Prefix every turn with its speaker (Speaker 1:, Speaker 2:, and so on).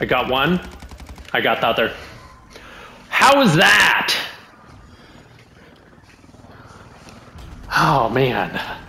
Speaker 1: I got one. I got the other. How is that? Oh, man.